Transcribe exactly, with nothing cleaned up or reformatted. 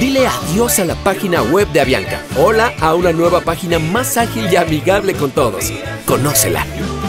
Dile adiós a la página web de Avianca. Hola a una nueva página más ágil y amigable con todos. Conócela.